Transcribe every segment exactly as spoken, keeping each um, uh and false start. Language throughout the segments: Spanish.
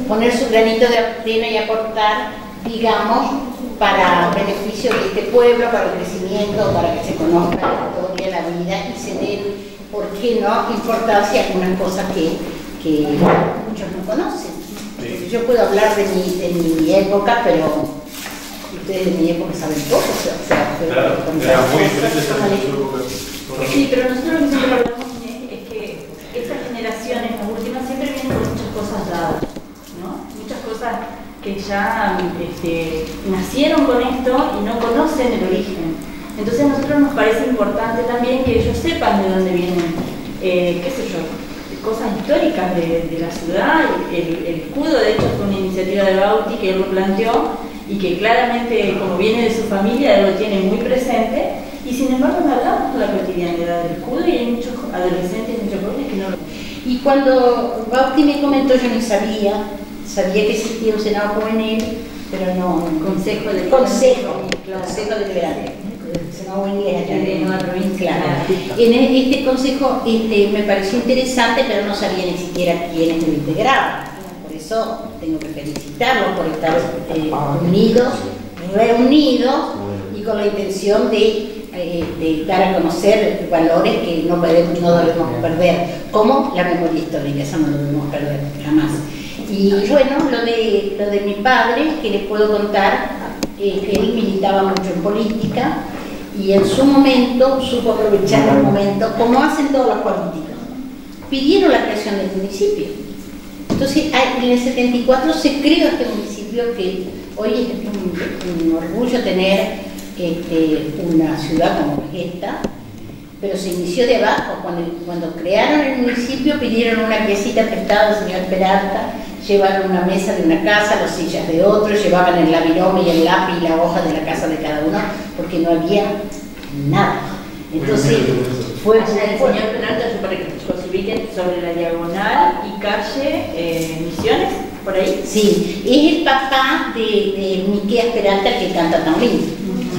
poner su granito de arena y aportar, digamos, para beneficio de este pueblo, para el crecimiento, para que se conozca la historia, la vida y se den, ¿por qué no?, importancia a algunas cosas que, que muchos no conocen. Sí. Yo puedo hablar de mi, de mi época, pero ustedes de mi época saben poco, o sea, claro, era muy diferente de su época. Sí, pero nosotros lo que siempre hablamos es que estas generaciones, las últimas, siempre vienen con muchas cosas dadas, ¿no? Muchas cosas que ya este, nacieron con esto y no conocen el origen. Entonces a nosotros nos parece importante también que ellos sepan de dónde vienen, eh, qué sé yo, cosas históricas de, de la ciudad. El, el escudo, de hecho, fue una iniciativa de Bauti que él lo planteó y que claramente, como viene de su familia, él lo tiene muy presente. Y sin embargo no hablamos de la cotidianidad del escudo y hay muchos adolescentes y muchos jóvenes que no lo... Y cuando Bauti me comentó, yo ni sabía, sabía que existía un Senado Juvenil, pero no... Consejo de... Consejo, Consejo de Liberales. El Senado Juvenil es allá en una provincia. Claro. En este consejo este, me pareció interesante, pero no sabía ni siquiera quiénes lo integraban. Por eso tengo que felicitarlos por estar eh, unidos, reunidos y con la intención de... de dar a conocer valores que no, podemos, no debemos perder, como la memoria histórica, eso no lo debemos perder jamás. Y bueno, lo de, lo de mi padre, que les puedo contar, eh, él militaba mucho en política y en su momento supo aprovechar el momento, como hacen todos los políticos, pidieron la creación del municipio. Entonces en el setenta y cuatro se creó este municipio que hoy es un, un orgullo tener Este, una ciudad como esta, pero se inició de abajo. Cuando, cuando crearon el municipio pidieron una piecita prestada al señor Peralta, llevaron una mesa de una casa, las sillas de otro, llevaban el labirome y el lápiz y la hoja de la casa de cada uno, porque no había nada. Entonces fue... O sea, el señor Peralta, yo para que se ubiquen, sobre la Diagonal y calle eh, Misiones, por ahí. Sí, es el papá de, de Miqueas Peralta, que canta tan lindo.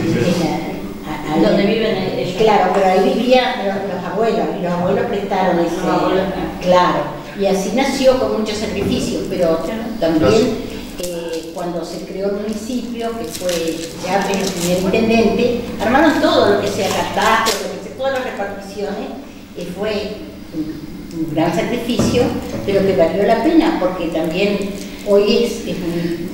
A, a, donde viven ellos. Claro, pero ahí vivían los, los abuelos, y los abuelos prestaron ese. Los abuelos, claro, y así nació con muchos sacrificios, pero también eh, cuando se creó el municipio, que fue ya el primer intendente, armaron todo lo que sea catastro, lo que sea, todas las reparticiones, y fue un, un gran sacrificio, pero que valió la pena, porque también hoy es, es un,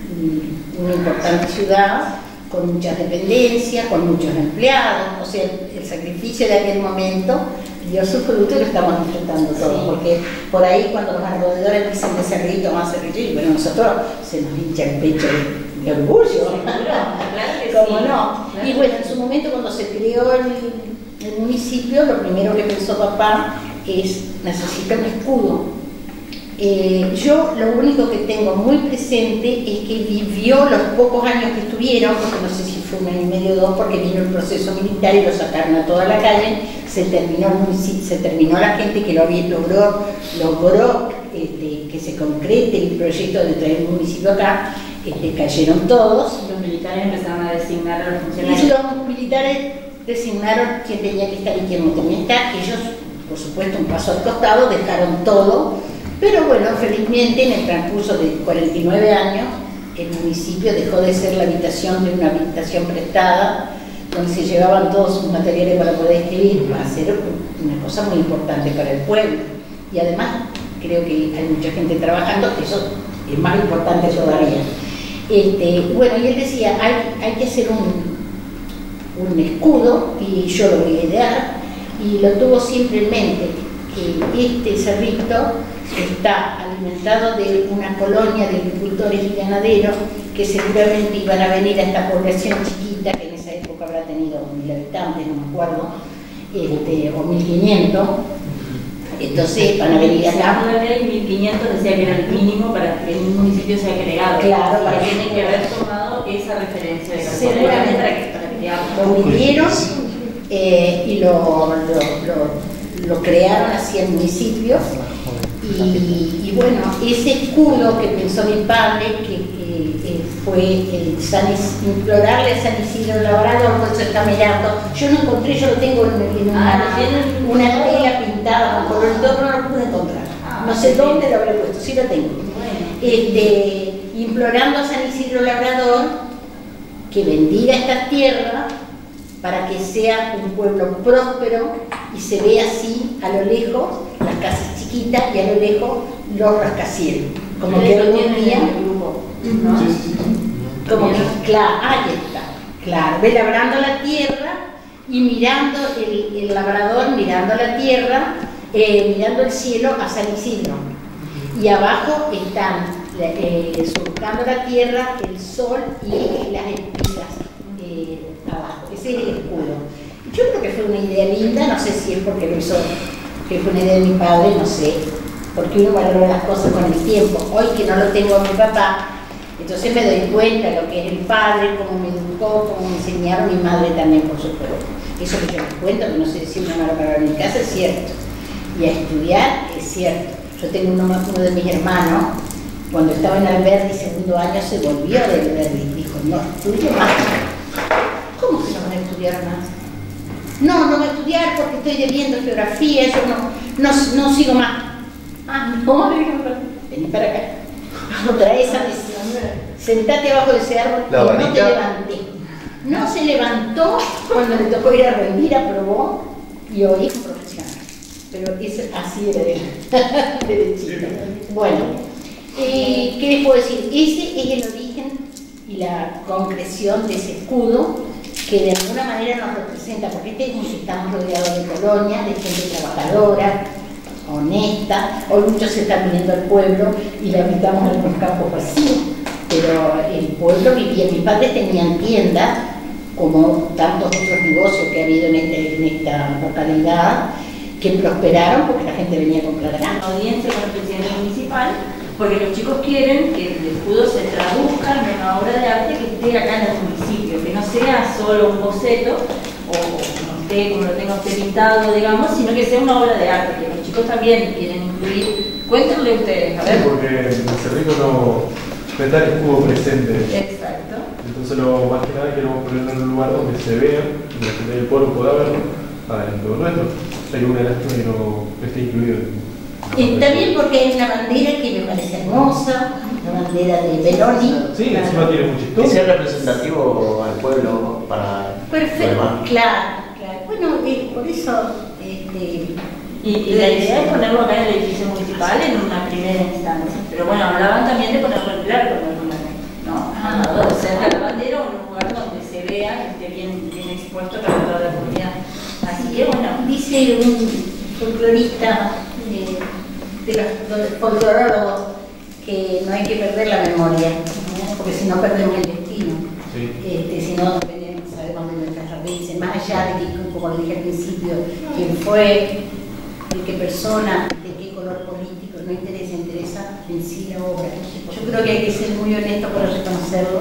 un, una importante ciudad, con muchas dependencias, con muchos empleados, o sea, el, el sacrificio de aquel momento dio su fruto y lo estamos disfrutando todos, sí. Porque por ahí cuando los alrededores dicen de Cerrito, más Cerrito, y bueno, nosotros se nos hincha el pecho de, de orgullo, claro, claro que ¿cómo sí, no? Claro. Y bueno, en su momento cuando se creó el, el municipio, lo primero que pensó papá es, necesita un escudo. Eh, yo lo único que tengo muy presente es que vivió los pocos años que estuvieron, porque no sé si fue un año y medio o dos, porque vino el proceso militar y lo sacaron a toda la calle, se terminó el municipio, se terminó la gente que lo había, logró, logró este, que se concrete el proyecto de traer un municipio acá, este, cayeron todos. Los militares empezaron a designar a los funcionarios. Y los militares designaron quién tenía que estar y quién no tenía que estar. Ellos, por supuesto, un paso al costado, dejaron todo. Pero bueno, felizmente en el transcurso de cuarenta y nueve años, el municipio dejó de ser la habitación de una habitación prestada, donde se llevaban todos sus materiales para poder escribir, para hacer una cosa muy importante para el pueblo. Y además, creo que hay mucha gente trabajando, eso es más importante todavía. Este, bueno, y él decía, hay, hay que hacer un, un escudo, y yo lo voy a idear, y lo tuvo siempre en mente, que este cerrito está alimentado de una colonia de agricultores y ganaderos que seguramente iban a venir a esta población chiquita, que en esa época habrá tenido mil habitantes, no me acuerdo, este, o mil quinientos. Entonces van a venir acá. La ley mil quinientos decía que era el mínimo para que un municipio sea creado. Claro, para que tienen que haber tomado esa referencia de seguramente para que, para que lo vinieron eh, y lo, lo, lo, lo crearon así el municipio. Y, y bueno, ese escudo que pensó mi padre, que, que, que fue el San Is, implorarle a San Isidro Labrador, por eso está mirando. Yo no encontré, yo lo tengo en, en una, ah, una tela pintada con color, todo no lo pude encontrar. No sé dónde lo habré puesto, sí lo tengo. este, implorando a San Isidro Labrador que bendiga esta tierra para que sea un pueblo próspero y se ve así a lo lejos las casas chiquitas y a lo lejos los rascacielos. Como que algún día, ¿no? Sí, sí, sí. Como que, claro, ahí está, claro, ve labrando la tierra y mirando el, el labrador, mirando la tierra, eh, mirando el cielo a San Isidro. Y abajo están eh, surcando la tierra, el sol y las espigas eh, abajo. Ese es el escudo. Yo creo que fue una idea linda, no sé si es porque lo hizo, que fue una idea de mi padre, no sé, porque uno valora las cosas con el tiempo. Hoy que no lo tengo a mi papá, entonces me doy cuenta de lo que es el padre, cómo me educó, cómo me enseñaron, mi madre también, por supuesto. Eso que yo les cuento, que no sé si una mala palabra en mi casa, es cierto. Y a estudiar es cierto. Yo tengo uno, uno de mis hermanos, cuando estaba en Alberdi, segundo año, se volvió de Alberdi y dijo, no estudio más. ¿Cómo que no vas a estudiar más? No, no voy a estudiar porque estoy debiendo geografía, yo no, no, no sigo más. Ah, no, vení para acá. Trae esa decisión. Sentate abajo de ese árbol La y no varita. te levanté. No se levantó cuando le tocó ir a rendir, aprobó y hoy es un profesional. Pero es, así era él, derechito. Bueno, eh, ¿qué les puedo decir? Ese es el origen y la concreción de ese escudo que de alguna manera nos representa, porque este es un, estamos rodeados de colonia, de gente trabajadora, honesta. Hoy muchos se están viniendo al pueblo y le habitamos en los campos vacíos, pero el pueblo vivía, mis padres tenían tiendas, como tantos otros negocios que ha habido en, este, en esta localidad, que prosperaron porque la gente venía a comprar grano. Audiencia con el presidente municipal, porque los chicos quieren que el escudo se traduzca en una obra de arte que esté acá en el municipio, que no sea solo un boceto o no esté como lo tenga usted pintado, digamos, sino que sea una obra de arte, que los chicos también quieren incluir. Cuéntenle ustedes, a Sí, ver. porque en Cerrito no, no está el escudo presente. Exacto. Entonces, lo más que nada queremos ponerlo en un lugar donde se vea y la gente del pueblo pueda verlo adentro nuestro. Hay una lástima que no esté incluido en Está bien porque hay una bandera que me parece hermosa, la bandera de Beloni. Sí, encima tiene mucha Que sea historia. representativo al pueblo para Perfecto, lo demás. claro, claro. Bueno, eh, por eso, este, Y, y la idea es ponerlo acá en el edificio municipal en una primera instancia. Pero bueno, hablaban también de ponerlo en claro, ¿no? Ah. O cerca de la bandera o en un lugar donde se vea que esté bien, bien expuesto para toda la comunidad. Así que bueno, dice un folclorista eh, de los, los folclorólogos que no hay que perder la memoria, ¿no? Porque si no perdemos el destino. Sí. Este, si no dependemos, sabemos de nuestras raíces, más allá de que, como lo dije al principio, quién fue, de qué persona, de qué color político, no interesa, interesa en sí la obra. Yo creo que hay que ser muy honesto para reconocerlo.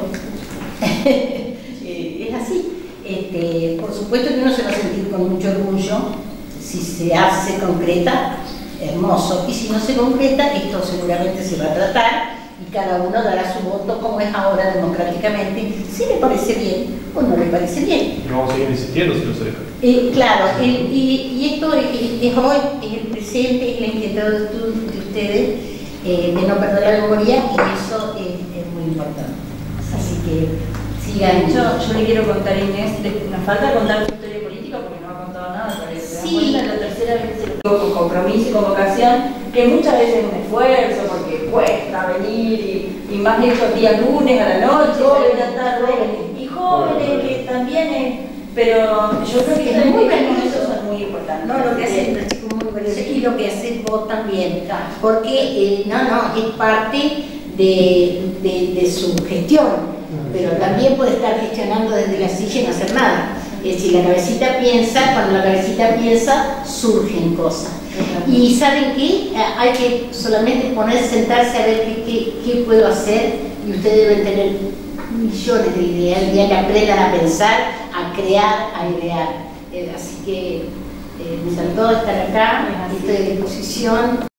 Eh, es así. Este, por supuesto que uno se va a sentir con mucho orgullo si se hace concreta, hermoso, y si no se concreta, esto seguramente se va a tratar y cada uno dará su voto como es ahora democráticamente, si le parece bien o no le parece bien. Y vamos a seguir insistiendo si no se deja. Eh, claro, el, y, y esto es, es hoy, es el presente, es la inquietud de, de ustedes eh, de no perder la memoria y eso es, es muy importante. Así que sigan. yo, yo le quiero contar a Inés, de- nos falta contar su historia política porque no ha contado nada, parece. ¿Se dan Sí. cuenta? Es la tercera vez que se lo con compromiso y con vocación, que muchas veces es un esfuerzo porque cuesta venir y, y más estos días lunes a la noche, Jóvenes, a la tarde, jóvenes. y jóvenes que también es, pero yo creo que Es los muy compromisos son muy importantes. No, lo que hacen los chicos muy valiosos y lo que haces vos también, porque eh, no, no, es parte de, de, de su gestión, pero también puede estar gestionando desde la silla y no hacer nada. Es decir, la cabecita piensa, cuando la cabecita piensa, surgen cosas. Y ¿saben qué? Eh, Hay que solamente ponerse, sentarse a ver qué, qué, qué puedo hacer y ustedes deben tener millones de ideas, el día que aprendan a pensar, a crear, a idear. Eh, así que eh, me encantó estar acá, estoy a disposición.